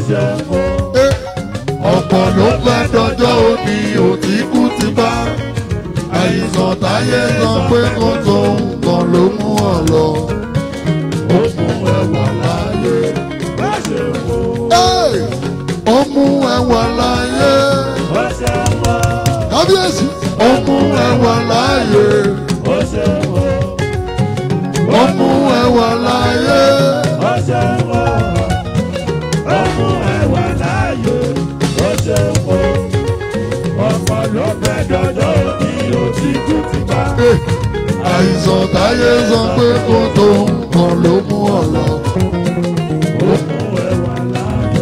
ọ̀pọ̀ ló fẹ́ dọjọ́ òní òtíkú ti bá àìsàn táyé sọ pé kó tó nǹkan ló mú ọ lọ. Ó mú ẹwà láyé. Ó mú ẹwà láyé. Kábíyèsí. Ó mú ẹwà láyé. Ó mú ẹwà láyé. Ọ̀pọ̀ ló fẹ́ dọjọ́ òní òtíkú ti bá. Àìsàn táyé sọ pé kó tó nǹkan ló mú ọ lọ. Ó mú ẹwà láyé.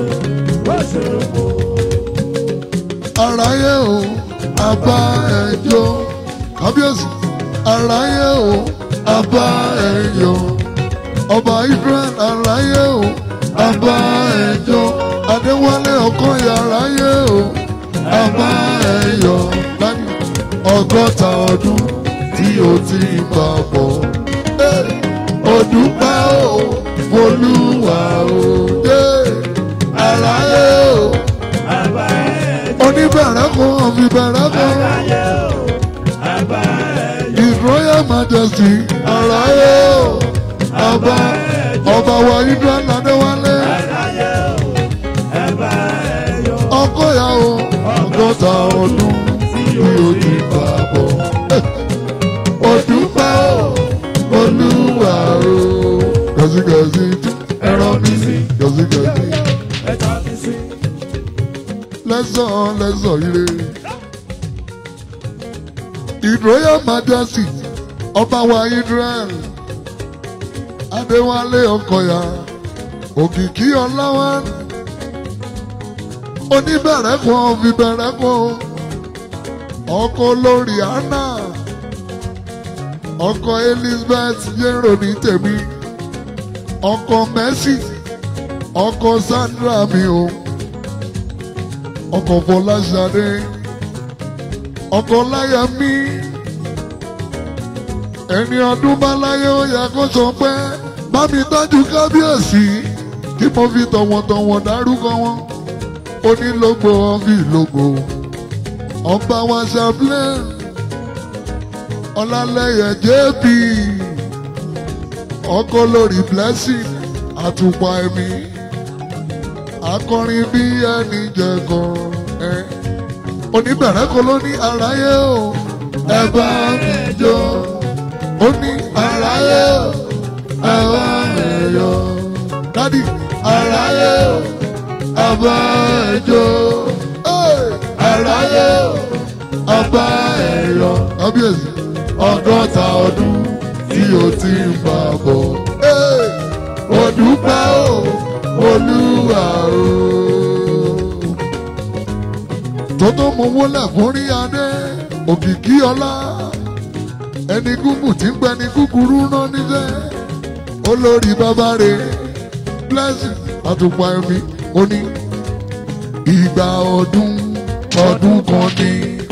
Aráyé o, àbá ẹjọ́. Kábíyèsí. Aráyé o, àbá ẹjọ́. Ọba Isreal. Aráyé o, àbá ẹjọ́. Adewale Okoya. Aráyé o, àbá ẹjọ́. 60 ọdún tí o ti bá bọ̀. Ó dúpẹ́ o, Olúwa o. Aráyé o, oníbẹ̀rẹ̀ kan ọ̀fi bẹ̀rẹ̀ kan. His Royal Majesty. Aráyé o, àbá ọba wa Isreal Adewale Okoya o. 60 ọdún tí o ti bá bọ̀. Ó dúpẹ́ o, Olúwa o. Gàzígàzí ẹran mi sí. Gàzígàzí lẹ́sàn ire. His Royal Majesty ọba wa Isreal Adewale Okoya òkìkí ọláwá oníbẹ̀rẹ̀ kan fi bẹ̀rẹ̀ kan ọkọ lórí Anna ọkọ Elizabeth yẹ́rọ ní tèmi ọkọ Mercy ọkọ Sandra mi o ọkọ Fọláṣadé ọkọ láyà mi ẹni ọdún bá láyé ó yẹ kó sọ pé bá mi tọ́jú kábíyèsí kí mo fi tọ̀wọ̀tọ̀wọ̀ dárúkọ wọn onílógbò ọ̀fì lógbò ọba wa ṣàbílẹ̀ ọlálẹ́yẹ JP ọkọ lórí Blessing àtùpà ẹ̀mí akọrin bí ẹni jẹ̀gàn oníbẹ̀rẹ̀ kọ́ ló ní aráyé o ẹ bá mi jó ó ní aráyé o ẹ bá mi yọ dádì aráyé o ẹ bá mi jó aráyé o ẹ bá mi yọ kábíyèsí 60 ọdún tí o ti ń bá bọ̀ ó dúpẹ́ o Olúwa o. Tótó mo wólẹ̀ fún rí adé òkìkí ọlá ẹni gúngùn tí ń gbẹni kúkúrú rán níṣẹ́ olórí bàbá rẹ̀ Blessing àtùpà ẹ̀mí ó ní ìgbà ọdún kan ní.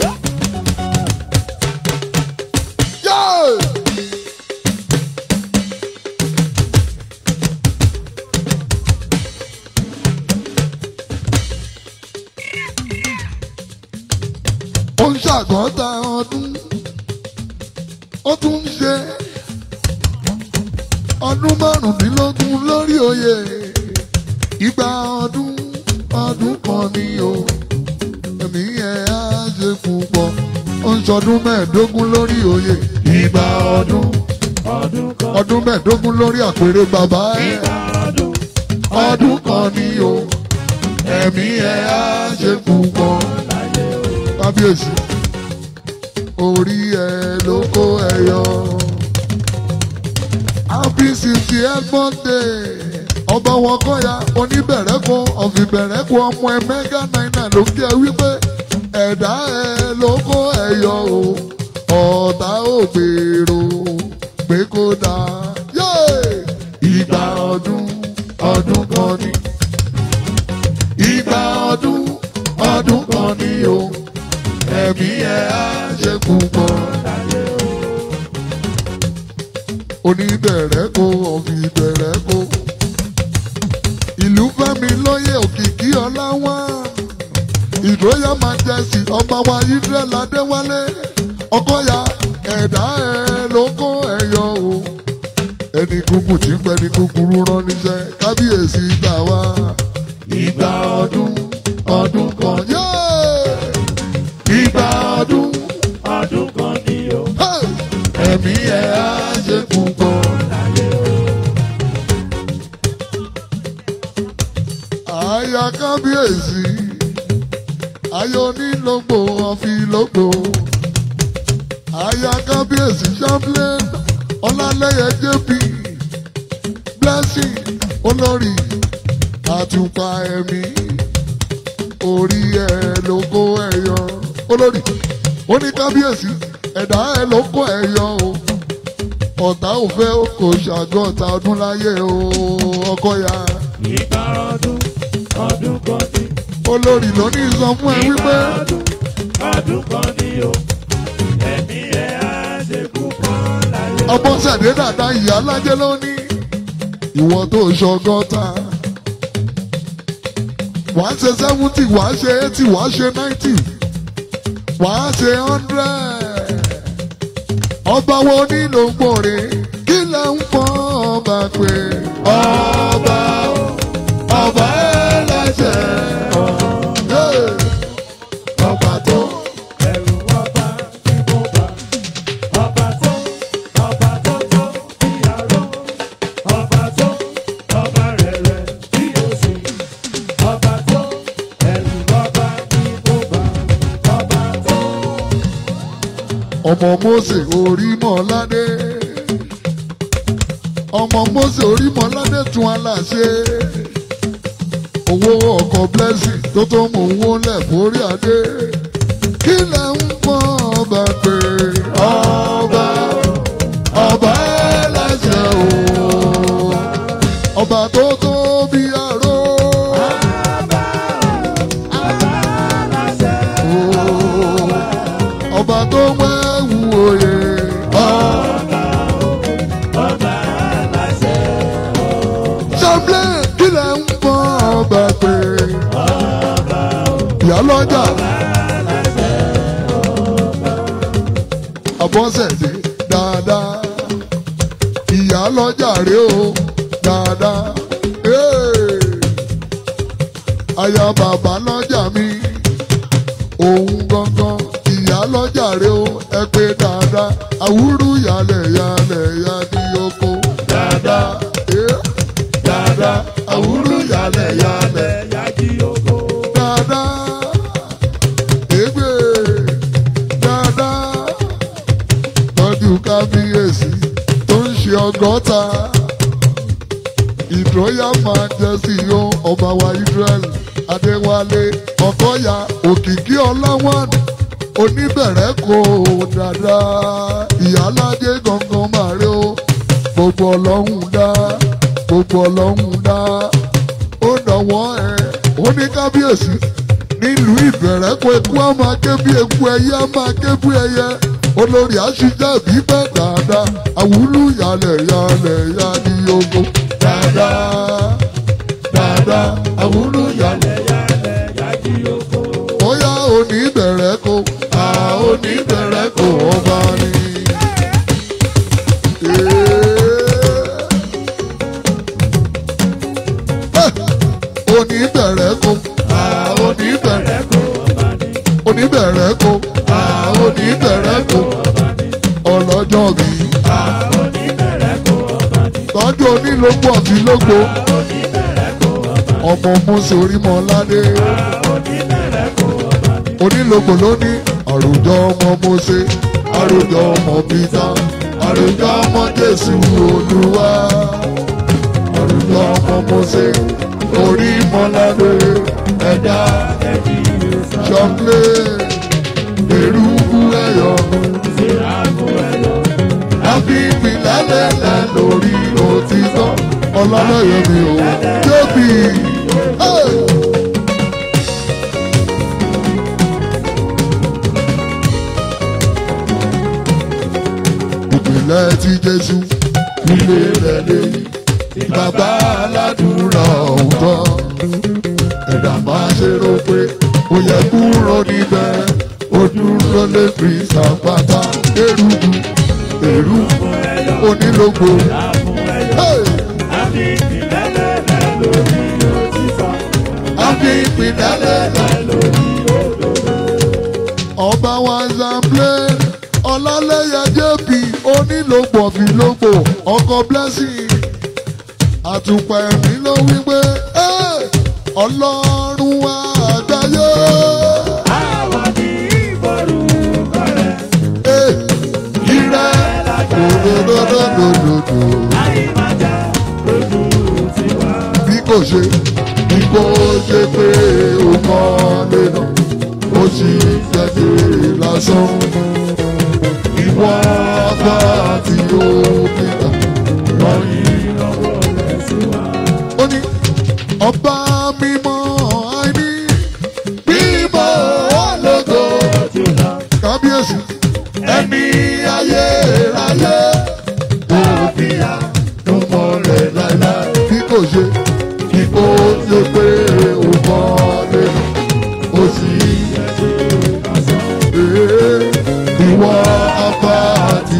Ó ń ṣàgọ́ta ọdún ó tún ń ṣe ọdún márùndínlógún lórí oyè ìgbà ọdún kan ni o ẹ̀mí ẹ̀ á ṣe púpọ̀ ó ń ṣọdún mẹ́ẹ̀ẹ́dógún lórí oyè ìgbà ọdún mẹ́ẹ̀ẹ́dógún lórí àpèrè bàbá ẹ̀ ọdún kan ni o ẹ̀mí ẹ̀ á ṣe púpọ̀ kábíyèsí orí ẹ ló kó ẹ yọ. Happy 60th birthday ọba wọn Okoya oníbẹ̀rẹ̀kọ ọ̀fìbẹ̀rẹ̀kọ ọmọ ẹ mẹ́gà náírà ló kí ẹ wípé ẹ̀dá ẹ ló kó ẹ yọ o ọ̀tá ò gbèrò pé kó dáa. Ìgbà ọdún kan ni ìgbà ọdún kan ni o ẹ̀mí ẹ̀ á ṣe púpọ̀ láyé o. Oníbẹ̀rẹ̀kọ ọ̀fìbẹ̀rẹ̀kọ ìlú fẹ́mi lóye òkìkí Ọláwán Ìdóyà Majesty ọba wa Isreal Adewale Okoya ẹ̀dá ẹ̀ ló kó ẹ̀yọ o ẹni kúkú tí ń pẹ́ ní kúkúrú rán níṣẹ́ kábíyèsí gbà wá ìgbà ọdún ọdún kan ìgbà ọdún ọdún kan ni o. ẹ̀mí ẹ̀ á ṣe púpọ̀ láyé o. Àyà kábíyèsí ayọ̀ onílògbò ọ̀fìlògbò àyà kábíyèsí Champlain Ọlálẹ́yẹ JP Blessing olórí àtùpà ẹ̀mí orí ẹ̀ ló kó ẹ̀yọ olórí oníkábíyèsí ẹ̀dá ẹ̀ ló kó ẹ̀yọ o ọ̀tá ò fẹ́ kò ṣàgọ́ta ọdún láyé o Okoya. Ìgbà ọdún ọdún kan ni. Olórí ló ní sọ fún ẹ wípé. Ọdún kan ni o. Ẹ̀mí ẹ̀ á ṣe púpọ̀ láyé. Ọbọ̀sẹ̀dé dàda ìyá alájẹ́ ló ní. Ìwọ tó ṣọgọ́ta. Wàá ṣe 70, wàá ṣe 80, wàá ṣe 90. Wàá ṣe 100. Ọba wo nílò gbòòrè? Kí lẹ ń fọ́ ọba pé? Ọba ọba ẹlẹ́sẹ̀ ọba tó. Ẹ̀rù ọba tí mo bá. Ọba tó tó bí aró. Ọba tó ọba rẹ̀rẹ̀ bí òsì. Ọba tó ẹ̀rù ọba tí mo bá. Ọba tó. Ọmọ Mósè Orímọ̀ládé. Ọmọ Mósè Orímọ̀ládé tún aláṣẹ. Owó ọkọ̀ Blessing tó tó mú owó lẹ̀ forí adé. Kí lẹ ń fọ́ ọba pé ọba ọba ẹlẹ́sẹ̀ o. Ọba tó tó bí aró. Ọba tó wẹ́wù oyè. Champlain kí lẹ ń fọ́ ọba pé ìyálọ́jà Àbọ̀sẹ̀dé dáadáa ìyálọ́jà rèé o dáadáa aya bàbá lọ́jà mi òun gangan ìyálọ́jà rèé o ẹ pé dáadáa àwúrú yálẹ̀ yálẹ̀ yá ní oko dáadáa dáadáa àwúrú yálẹ̀ yálẹ̀ yá jí oko. dáadáa ègbè dáadáa tọ́jú kábíyèsí tó ń ṣe ọgọ́ta Ìdóyà Majesty yó ọba wa Isreal Adéwálé Okoya òkìkí Ọláwán oníbẹ̀rẹ̀ kò dáadáa ìyálàjẹ gangan màrí o gbogbo ọlọ́run dá gbogbo ọlọ́run dá ó dọ̀wọ́ ẹ̀ ó ní kábíyèsí nílùú Ìbẹ̀rẹ̀ kó eku á máa ké bí eku ẹyẹ á máa ké bí ẹyẹ olórí àṣìjẹ́ bí pẹ́ dáadáa àwùlù yálẹ̀ yálẹ̀ yá ní ogo dáadáa dáadáa àwùlù yálẹ̀ yálẹ̀ yá jí oko. bóyá oníbẹ̀rẹ̀ kó oníbẹ̀rẹ̀ kó ọba ni. Oníbẹ̀rẹ̀ kó oníbẹ̀rẹ̀ kó oníbẹ̀rẹ̀ kó oníbẹ̀rẹ̀ kó ọlọ́jọ́ bí tọ́jú onílòpọ̀ àti lógbó ọmọ Mósè Orímọ̀ládé onílòpọ̀ ló ní àròjọ ọmọ Mósè àròjọ ọmọ Pítà àròjọ ọmọ Jésù Olúwa àròjọ ọmọ Mósè Orímọ̀ládé ẹ̀dá Champlain èrúkú ẹ̀yọ̀ láfi ìpìlẹ̀ lẹ́lẹ̀ lórí òtítọ́ ọlọ́lọ́yẹ mi ò tóbi. Ìpìlẹ̀ ti Jésù ilé rẹ̀ lẹ́yìn bàbá aládùúrà ọ̀tọ̀ ẹ̀dá máa ó yẹ kúrò níbẹ̀ ojú ló lè fi sàpàtà erugu erugu onílògbò. Àfi ìpìlẹ̀lẹ̀ lórí òtítọ́. Àfi ìpìlẹ̀lẹ̀ lórí òdodo. ọba wa zamble ọlálẹ́yẹ jp onílògbò fìlògbò ọkọ̀ blessing àtùpà ẹ̀mí ló wí pé ọlọ́run wa àgbáyé. Àwọn ní ìforúkọ rẹ̀. Ire òdòdòdòdòdò. Ayé máa jà lójú tiwa. Bí kò ṣe pé o mọ lẹ́nu ó sì jẹ́jẹ́ lásán. Ìwọ bá ti ó nígbà lọ́yìn lọ́wọ́ rẹ̀ sí wa. ó ní ọba mímọ́ àìní mímọ́ ológo kábíyèsí ẹni ayérayé òfìyà ló mọ̀lẹ̀ láíláí bí kò ṣe pé ó mọ̀lẹ̀ ó sì ìwọ apá àti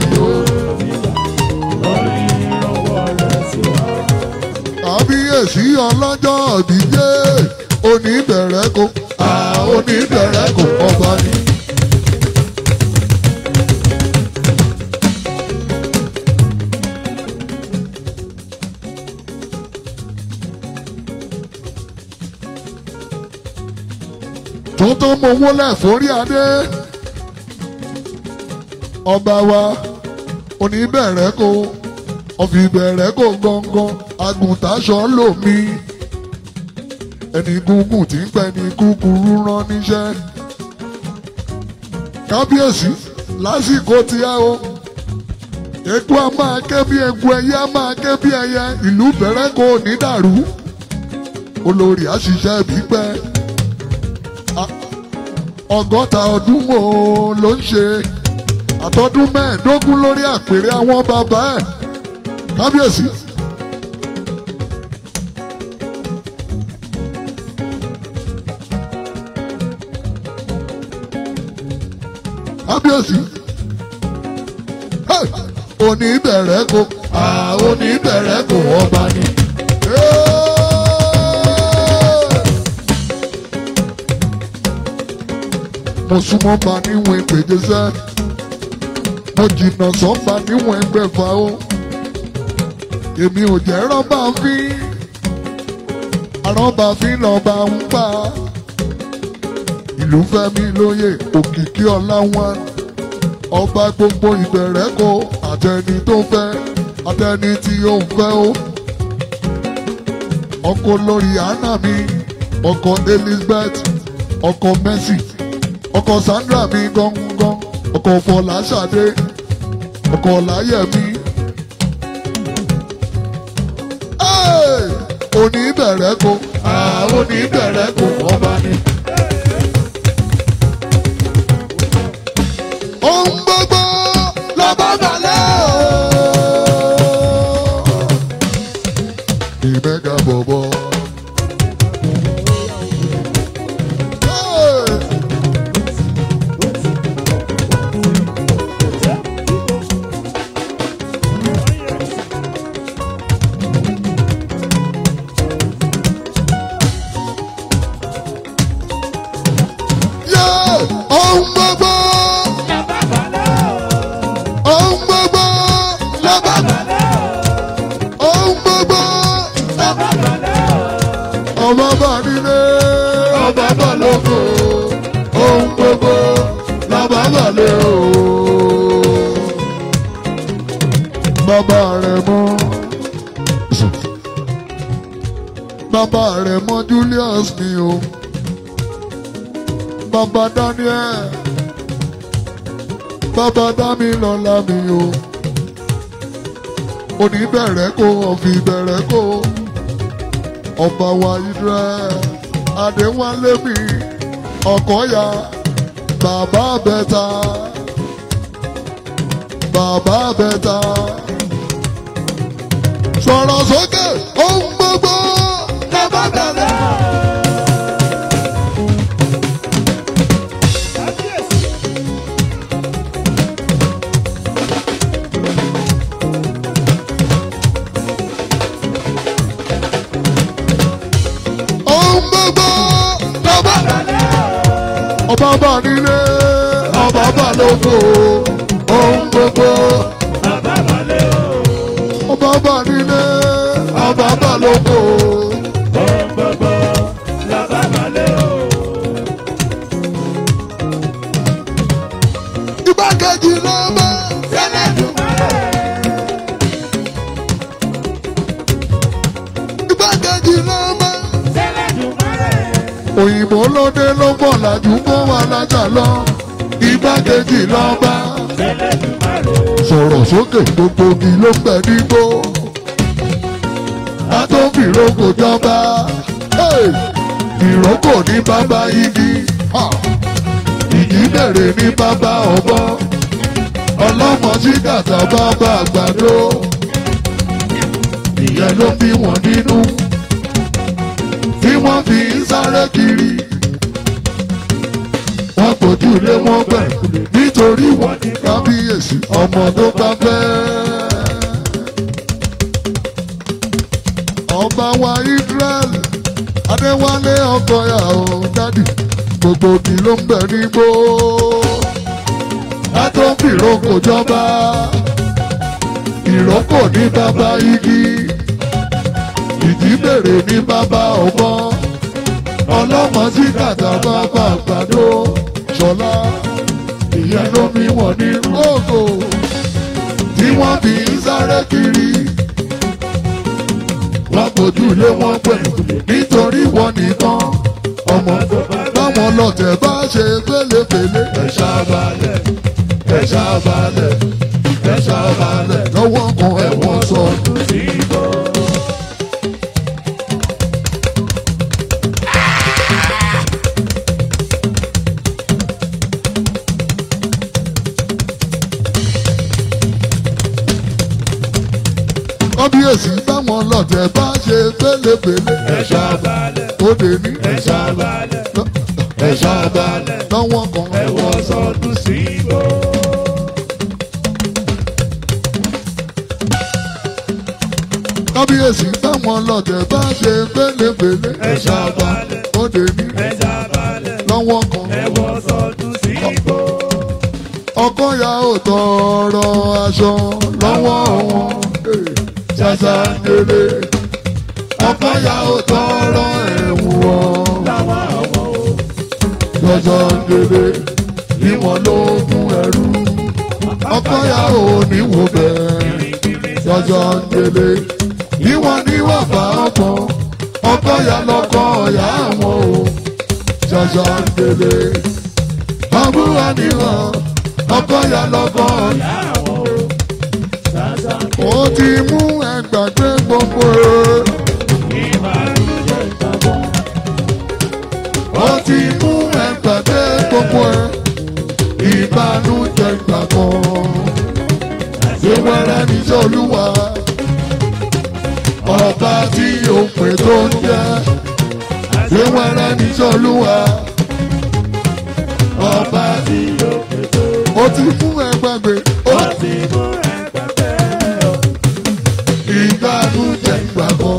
kábíyèsí ọlọ́jọ́ ìdíje oníbẹ̀rẹ̀ kò oníbẹ̀rẹ̀ kò ọba ni. tuntun mo wólẹ̀ forí adé ọba wa oníbẹ̀rẹ̀ kò ọ̀fìbẹ̀rẹ̀ kò gangan àgùntàṣọ lòmí ẹni gúngùn tí ń pẹ́ ní kúkúrú rán níṣẹ́ kábíyèsí lásìkò tí a o eku a máa ké bí eku ẹyẹ a máa ké bí ẹyẹ ìlú bẹ̀rẹ̀ kò ní dàrú olórí àṣìṣe bípẹ́ ọgọ́ta ọdún wo ló ń ṣe àtọ́dún mẹ́ẹ̀ẹ́dógún lórí àpèrè àwọn bàbá ẹ̀ kábíyèsí. kábíyèsí oníbẹ̀rẹ̀ kò oníbẹ̀rẹ̀ kò ọba ni. mo súnmọ́ bá níwọ̀n ìpèjẹsẹ́ mo jìnnà sọ́ba níwọ̀n ẹgbẹ̀fà o èmi ò jẹ́ rọ́bà fín àrọ́bà fín lọ́ba ń pa ìlú fẹ́mi lóye òkìkí ọlá wọn ọba gbogbo ìbẹ̀rẹ̀ kò àtẹni tó fẹ́ àtẹni tí ó ń fẹ́ o ọkọ lórí àná mi ọkọ Elizabeth ọkọ Mercy ọkọ Sandra mi gangan ọkọ Fọláṣadé ọkọ Láyẹ̀mí oníbẹ̀rẹ̀ kò oníbẹ̀rẹ̀ kò ọba ni. ohun gbogbo lọ́ba balẹ̀ o. ìmẹ̀gà bọ̀bọ̀. ọba bá nílé ọba bá lóko ohun gbogbo lọ́ba bá lé o. bàbá rẹ̀ mọ́ bàbá rẹ̀ mọ́ Julius mi o bàbá Daniel bàbá Dámilọ́lá mi o oníbẹ̀rẹ̀ kò ọ̀fìbẹ̀rẹ̀ kò ọba wa Isreal Adewale mi Okoya bàbá bẹ́ta sọ̀rọ̀ sókè ohun gbogbo lọ́ba bẹ̀rẹ̀. bà nílé ọba bà lóko ohun gbogbo. Bàbá balẹ̀ o. Ọba bà nílé ọba bà lóko. Ohun gbogbo. Bàbá balẹ̀ o. Igbákejì ló bá Ẹlẹ́dùmarè. igbákejì ló bá. Ẹlẹ́dùmarè. Òyìnbó lóde ló bọ̀ làjú kó wà lájà lọ. Igbákejì ló bá. Ẹlẹ́dùmarè. Sọ̀rọ̀ sókè gbogbo igi ló ń bẹ nígbó. Atóbìrókò jọba. Ìrókò ní bàbá igi. Ìjídèrè ní bàbá ọ̀bọ. Ọlọ́mọ sí kàtà bàbá àgbàdo. Ìyẹn ló bí wọn nínú. Tí wọ́n fi ń sáré kiri. Wọ́n kojú lé wọn pẹ̀ nítorí wọ́n ní kábíyèsí ọmọ tó bá fẹ́. Ọba wa Isreal Adewale Okoya o dádì gbogbo kì ló ń bẹ nígbó. Látọ́bìrókò jọba ìrókò ní bàbá igi. Ìjíbèrè ní bàbá ọ̀bọ. Ọlọ́mọ sí kàtà bàbá àgbàdo. Ṣọlá ìyẹn ló bí wọn ní ògo. Tí wọ́n fi ń sáré kiri. Wọ́n kojú lé wọn pẹ̀ nítorí wọn nìkan. Ọmọ báwọn lọ́tẹ̀ bá ṣe fẹ́lẹ́fẹ́lẹ́. Ẹ ṣàbàlẹ̀ ẹ ṣàbàlẹ̀ ẹ ṣàbàlẹ̀ lọ́wọ́ kan ẹ̀wọ̀n sọ̀tún sí ibò. Kábíyèsí báwọn lọ́tẹ̀ bá ṣe fẹ́lẹ́fẹ́lẹ́. Ẹ ṣàbàlẹ̀. Ó dé ní. Ẹ ṣàbàlẹ̀. Ẹ ṣàbàlẹ̀ lọ́wọ́ kan Ẹ̀wọ̀n sọdún sí ibò. Kábíyèsí báwọn lọ́tẹ̀ bá ṣe fẹ́lẹ́fẹ́lẹ́. Ẹ ṣàbàlẹ̀. Ó dé ní. Ẹ ṣàbàlẹ̀. Lọ́wọ́ kan. Ẹ̀wọ̀n sọdún sí ibò. Ọkọ̀yà ò tọrọ aṣọ lọ́wọ́ wọn. Ṣàṣà délé. Ọkọ̀yà ò tọrọ ẹ̀wù wọn. Láwọn ọmọ o. Ṣàṣà délé. Bí wọn lóògùn ẹrú. Ọkọ̀yà ò ní wò bẹ́ẹ̀. Ṣàṣà délé. Bí wọn ní wàfà ọkọ̀. Ọkọ̀yà lọ́kọ̀ ọ̀yà wọn o. Ṣàṣà délé. Àbúrò níwọ̀n. Ọkọ̀yà lọ́kọ̀ ọ̀yà. Ó ti mú ẹgbàgbé gbogbo ẹ̀. Ìbànújẹ́ ìgbàgbọ́. Ó ti mú ẹgbàgbé gbogbo ẹ̀. Ìbànújẹ́ ìgbàgbọ́. Ṣé wẹ́rẹ́ ní sọ́lúwa? Ọba tí ó pè tó ń jẹ́. Ṣé wẹ́rẹ́ ní sọ́lúwa? Ọba tí ó pè tó ń jẹ́. Ó ti mú ẹgbàgbé. Ó ti mú ìbànújẹ́ ìgbàgbọ́.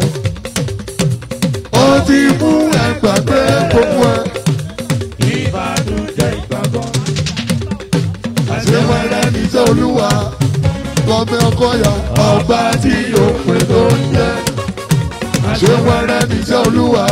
Ó ti mú ẹgbàgbé gbogbo ẹ̀. Ìbànújẹ́ ìgbàgbọ́. Àṣewẹ́rẹ́ ní sọ́lúwa. Gọ́mẹ Ọkọ̀yà ọba tí ó pè tó ń jẹ́. Àṣewẹ́rẹ́ ní sọ́lúwa.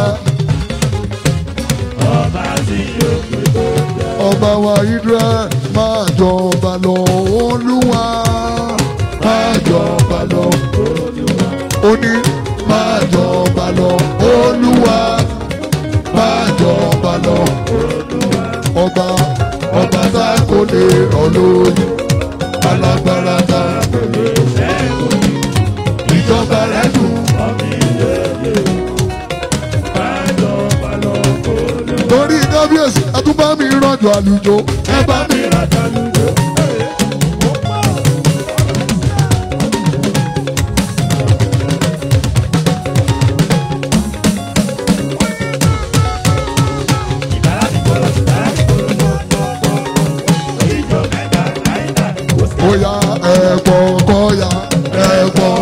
Ọba tí ó pè tó ń jẹ́. Ọba wa Isreal máa jọba lọ Olúwa. Máa jọba lọ Olúwa. Ó ní máa jọba lọ Olúwa. Máa jọba lọ Olúwa. Ọba tá kò lè rọ̀ lóyún. Alágbára tá kò lè ṣẹ́gun. Ìjọba rẹ̀ dùn. Torí kábíyèsí ẹ tún bá mi rọ̀jò àlùjọ. Ẹ bá mi rọ̀jò àlùjọ. Oya ẹ̀pọ̀ kọ́ya ẹ̀pọ̀.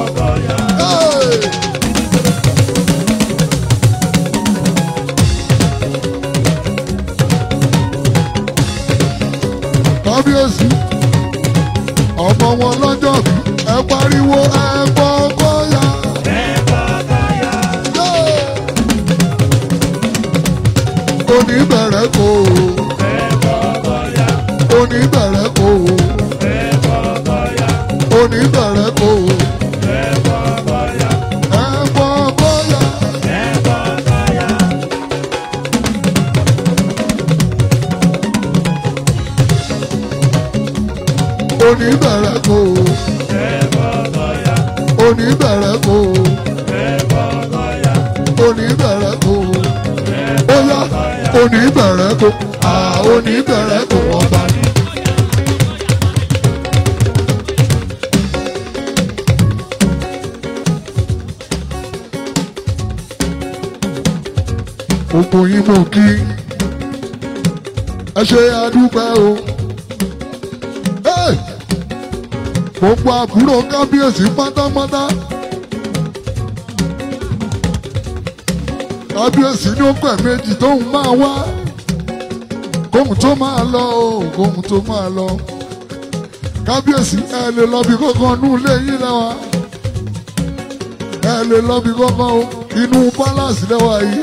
kábíyèsí ọmọ wọn lọ́jọ́ bí ẹ pariwo ẹ̀gbọ́n Okoya. Oníbẹ̀rẹ̀ kò oníbẹ̀rẹ̀ kò oníbẹ̀rẹ̀ kò ẹ̀gbọ́n Okoya. Oníbẹ̀rẹ̀ kò oníbẹ̀rẹ̀ kò oníbẹ̀rẹ̀ kò óyá oníbẹ̀rẹ̀ kò oníbẹ̀rẹ̀ kò ọba ní. Gbogbo yín mọ̀ kí ẹ ṣe àdúpẹ́ o. Gbogbo àbúrò kábíyèsí pátápátá. Kábíyèsí ní ó pẹ̀ méjì tóun máa wá. Kóhun tó máa lọ o, kóhun tó máa lọ. Kábíyèsí ẹ lè lọ bí kankan nú ilé yín lẹ́wà. Ẹ lè lọ bí kankan o, inú pálásì lẹ́wà yìí.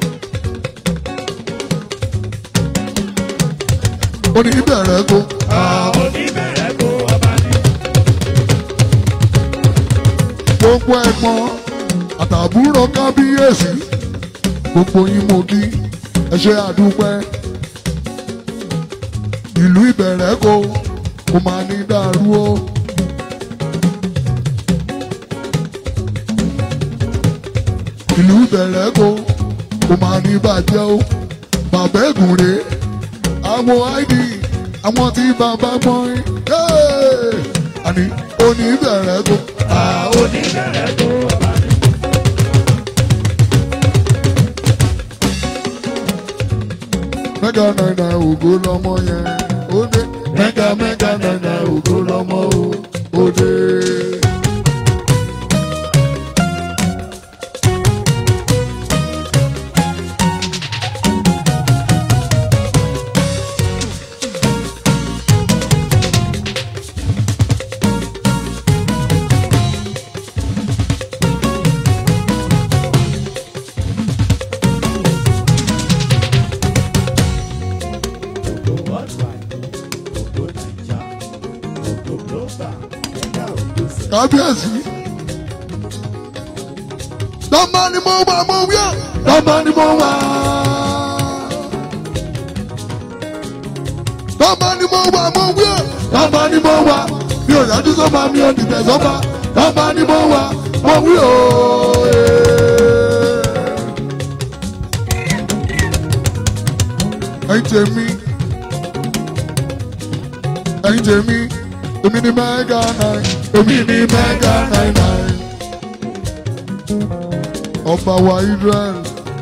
Oníbẹ̀rẹ̀ kò. Oníbẹ̀rẹ̀ kò ọba ní. Gbogbo ẹ̀gbọ́n àtàbúrò kábíyèsí gbogbo yín mo kí ẹ ṣe àdúpẹ́. Ìlú Ìbẹ̀rẹ̀ kò máa ní dàrú o. Ìlú Ìbẹ̀rẹ̀ kò máa ní bàjẹ́ o. Bàbá Ègùnrè àwọn ID àwọn tí bàbá gbọ́n àní Oníbẹ̀rẹ̀ kò. Oníbẹ̀rẹ̀ kò ọba ní. Mẹ́gà náírà ògo lọ́mọ yẹn ó dé. Mẹ́gà náírà ògo lọ́mọ ó dé. Kábíyèsí. Tọ́mọ ni mo wà mo wí ọ́. Tọ́mọ ni mo wà. Tọ́mọ ni mo wà mo wí ọ́. Tọ́mọ ni mo wà. Mi ò yájú sọ́ba mi ò dìbẹ̀ sọ́ba. Tọ́mọ ni mo wà mo wí ọ́. Ẹ̀yin tèmi. Ẹ̀yin tèmi. Èmi ni mẹ́gà náà. Èmi ni mẹ́gà 99. Ọba wa Isreal.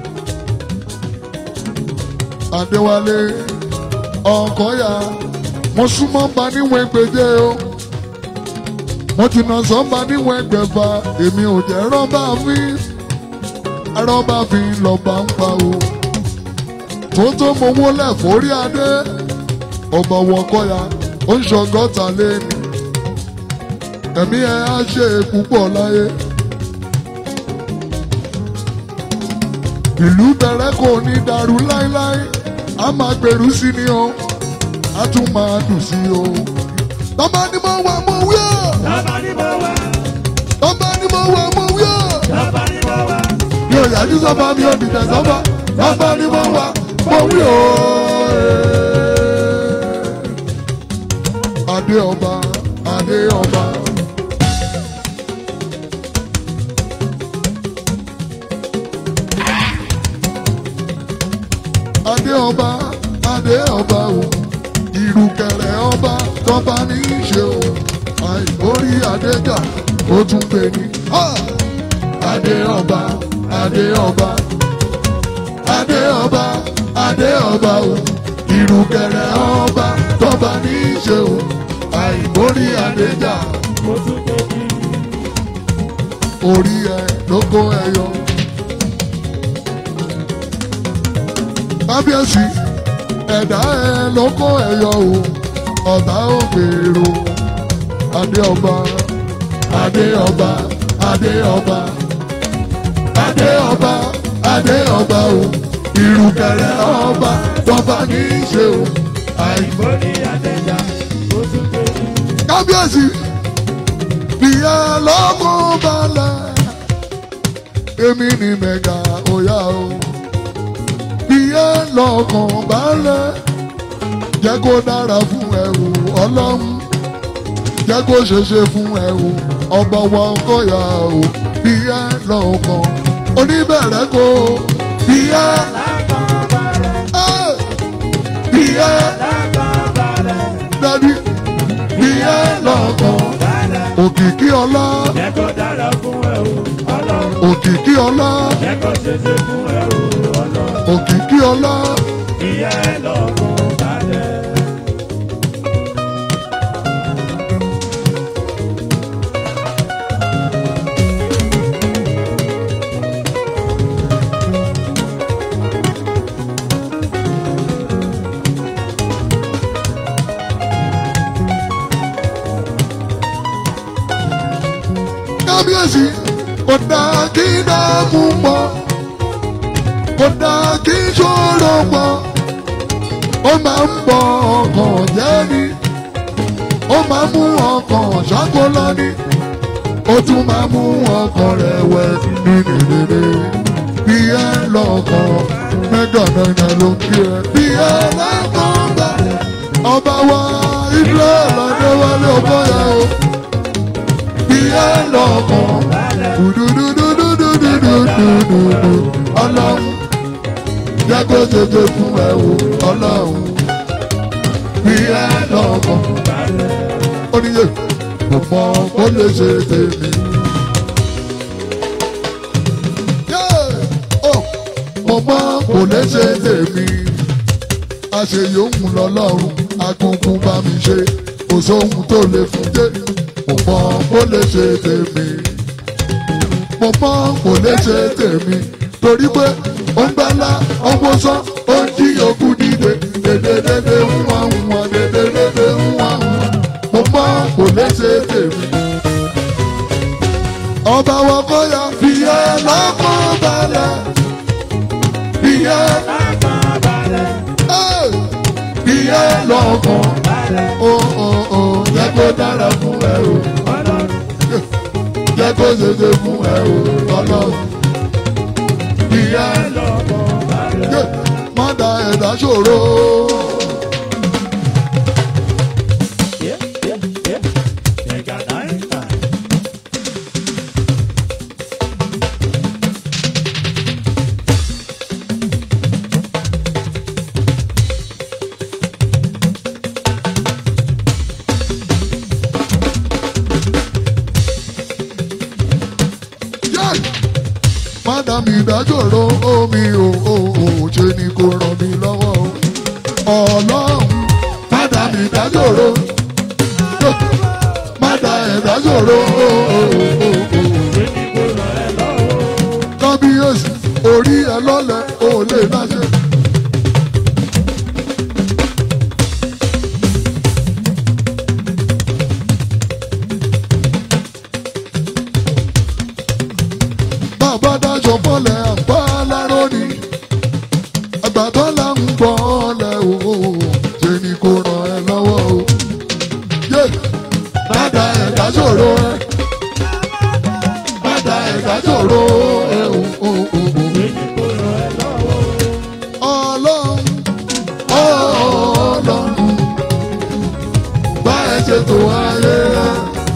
Adewale. Okoya. Mo súnmọ́ bá níwọ̀n ẹgbẹ̀je o. Mo ti nà sọ́ba níwọ̀n ẹgbẹ̀fà. Èmi ò jẹ́ rọ́bà fi. Rọ́bà fi lọ́ba ń pa o. Tó mo wólẹ̀ forí adé. Ọba wa Okoya. Ó ń ṣọgọ́ta lẹ́nu. Ẹ̀mí ẹ á ṣe púpọ̀ láyé. Ìlú Ìbẹ̀rẹ̀ kò ní dàrú láíláí. A máa gbèrú sí ni o. A tún máa dùn sí o. Tọ́ba ni mo wà mo wí ọ́. Tọ́ba ni mo wà. Tọ́ba ni mo wà mo wí ọ́. Tọ́ba ni mo wà. Mi ò yájú sọ́ba mi ò dìtẹ̀ sọ́ba. Tọ́ba ni mo wà mo wí ọ́. Adé ọba, adé ọba. Adé ọba, adé ọba o. Ìrùkẹ̀rẹ̀ ọba tọ́ba ní í ṣe o. Àìkórí adéjà ó tún pè ní. Adé ọba, adé ọba. Adé ọba, adé ọba o. Ìrùkẹ̀rẹ̀ ọba tọ́ba ní í ṣe o. Àìkórí adéjà Mo tún tóbi. orí ẹ lóko ẹyọ. Kábíyèsí ẹ̀dá ẹ lóko ẹyọ o. ọ̀tá òkèrò adé ọba adé ọba adé ọba adé ọba adé ọba o ìrùkẹ̀rẹ̀ ọba tọba ní í ṣe o àìmọ́ ní adéjà ó tún tó. kábíyèsí ìyá lọ́mọ balẹ̀ èmi ni mẹ̀gà òyà o ìyá lọ́kàn balẹ̀ jẹ́ kó dára fún ẹ̀rù ọlọ́run jẹ́ kó ṣeṣe fún ẹ̀rù ọba wa Okoya o ìyá lọ́kàn oníbẹ̀rẹ̀ kó ìyá ìyá dàbí ìyá lọ́kàn òkìkí ọlá òkìkí ọlá òkìkí ọlá ìyá lọ́kàn balẹ̀. kábíyèsí kò dá kí dààmú pọ̀ kò dá kí ṣòro pọ̀ ó máa ń bọ ọkàn jẹ́ ni ó máa mú ọkàn ṣáko lọ ni ó tún máa mú ọkàn rẹ̀ wẹ̀ nínú bí ẹ lọ́kàn mẹ́gà náírà ló ń kí ẹ bí ẹ lọ́kàn bá ọba wa Isreal Adewale Okoya o bí ẹ lọ́kàn dúdúdúdúdúdúdúdúdú ọlọ́run jẹ́ kó tètè fún ẹ o ọlọ́run bí ẹ lọ́kàn ó níyè mo mọ kó lè ṣe tèmi. mo mọ kó lè ṣe tèmi àṣeyọ̀hún lọ́lọ́run agungun bá mi ṣe kò sóhun tó lè fún dé mo mọ kó lè ṣe tèmi mo mọ kó lè ṣe tèmi torí pé ó ń gbálá ọmọ sọ ó ń jí òkú dìde dédédédé ń wá ń wá dédédédé ń wá ń wá mo mọ kó lè ṣe tèmi. ọba wa Okoya fi ẹ lọ́kàn balẹ̀ fi ẹ lọ́kàn balẹ̀ fi ẹ lọ́kàn balẹ̀ ó jẹ́ kó dára fún ẹ o jẹ́ kó ṣeṣe fún ẹ o ọlọ́run fi ẹ lọ́kàn balẹ̀ má da ẹ̀dá ṣòro. Mádàmí ìdájọ́rò omi ṣe ni kò ràn mí lọ́wọ́ ọlọ́run. Mádàmí ìdájọ́rò mádà ìdájọ́rò ṣe ni kò ràn ẹ́ lọ́wọ́. Kábíyèsí orí ẹ lọ́lẹ̀ ò lè dáṣẹ́. Dájọ́ bọ́lẹ̀ àgbà láró ni àgbàdo là ń bọ́lẹ̀ o ṣe ni kò ràn ẹ́ lọ́wọ́ o. Bàdà ẹ̀dá ṣòro ẹ bàdà ẹ̀dá ṣòro ẹ o ṣe ni kò ràn ẹ́ lọ́wọ́. Ọlọ́run Ọlọ́run bá ẹ ṣètò ayé ẹ.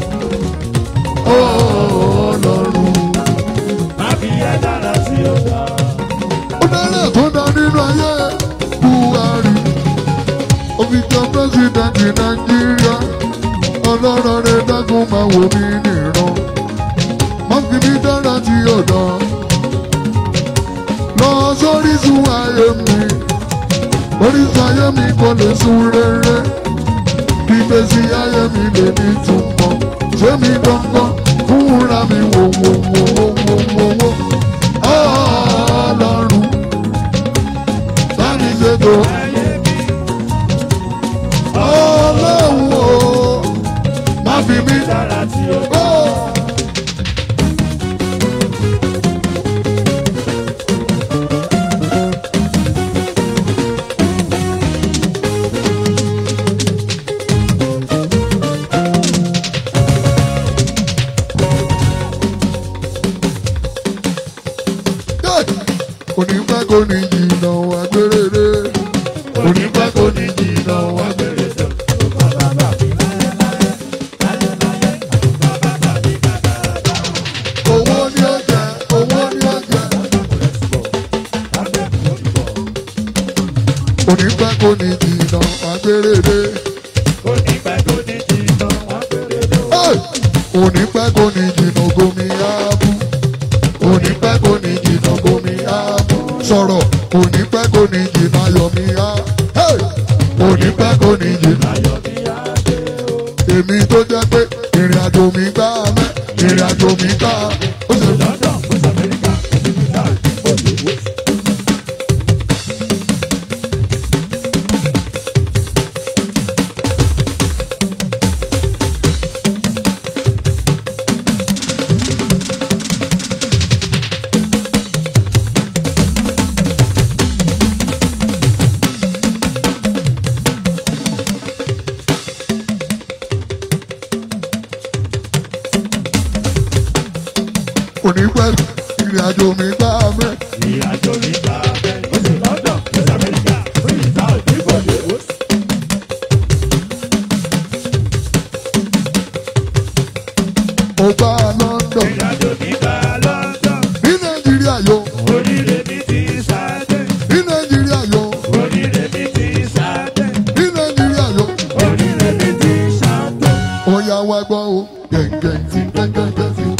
Ó dára tó dá nínú ayé Buhari òfìjọ pírẹsidẹ̀ntì Nàìjíríà ọlọ́rọ̀ rẹ̀ dákun máa wò mí nìran má fi mí dára tí ò dán lọ sórísun ayé mi orísun ayé mi kò lè sun rere ìgbésí ayé mi lè ní túmọ̀ ṣé mi dandan fúnra mi wò. Ọlọ́run bá mi ṣètò ayé mi. Ọlọ́run. kò ní jìnnà wá gbèrèrè. Onípẹ́ kò ní jìnnà wá gbèrèrè. Owó ni ó jẹ, owó ni ó jẹ. Onípẹ́ kò ní jìnnà wá gbèrèrè. Onípẹ́ kò ní jìnnà wá gbèrèrè. Onípẹ́ kò ní jìnnà gomi ábú. Onípẹ́ kò ní jìnnà gomi ábú. Sọ̀rọ̀ onípẹ́ kò ní jìnnà yọ̀mí á. Onípẹ́ kò ní jìnnà yọ̀mí á dé o. Èmi tó jẹ́ pé ìrìn àjò mi gbá mẹ́, ìrìn àjò mi gbá. Ó ṣe London, ó ṣe Amẹ́ríkà, ó ṣe Israel, ó ṣe Wales. onípẹ́ ìrìn àjò mi gbá mẹ́. Ìrìn àjò mi gbá mẹ́. Ó ṣe London, ó ṣe Amẹ́ríkà, ó ṣe Israel, ó ṣe Wales. Ó gbá London. Ìrìn àjò mi gbá London. Ní Nàìjíríà yo. Oríire mi ti sáájẹ́. Ní Nàìjíríà yo. Oríire mi ti sáájẹ́. Ní Nàìjíríà yo. Oríire mi ti sáájẹ́. Ó yá wá gbọ́ o. Gẹ̀ǹgẹ̀ tí gẹ́gẹ́gẹ́ tí.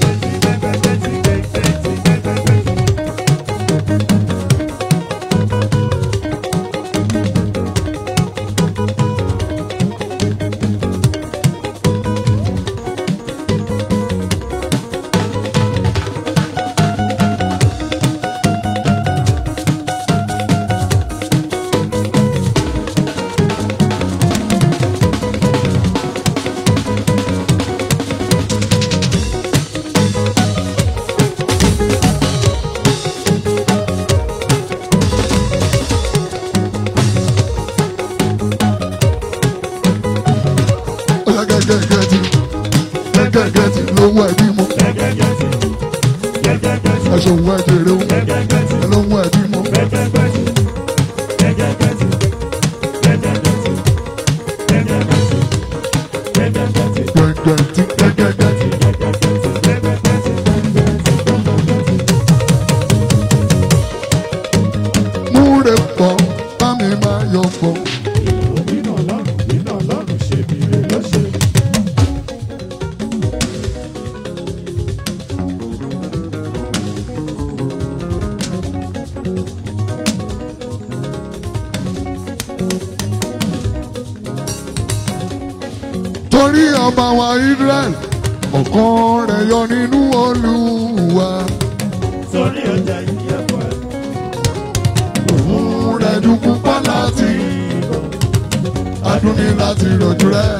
Gẹ́gẹ́gẹ́tì lówó ẹbí mọ́. Ẹ̀ṣọ́ òwò ẹ̀jẹ̀rẹ̀ o. Ẹlọ́wọ́ ẹbí mọ́. Gẹ́gẹ́tì gẹ́gẹ́gẹ́tì. Múre pọ̀, bá mi máa yọ pọ̀. Nínú Ọlọ́run ṣe bí rẹ̀ lọ́ṣẹ̀. Torí ọba wa Israel, ọ̀kan rẹ̀ yọ nínú Olúwa. Torí ọjà ìyẹ́pọ̀ ẹ̀. Òun rẹ̀ dùn púpọ̀ láti bọ̀. Adùn ní láti rọ̀jú rẹ̀.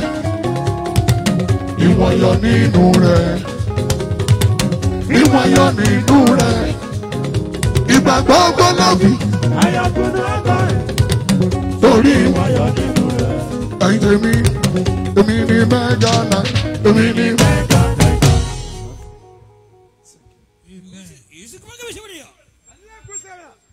Ìwọ̀n yọ nínú rẹ̀. Ìwọ̀n yọ nínú rẹ̀. Ìgbàgbọ́ gbọ́dọ̀bì. Ayọ̀kùnrin ọkọ rẹ̀. Torí Ayọ̀ nínú rẹ̀. ẹ̀yin tèmi, èmi ni mẹ́gà náà, èmi ni mẹ́gà. Amen.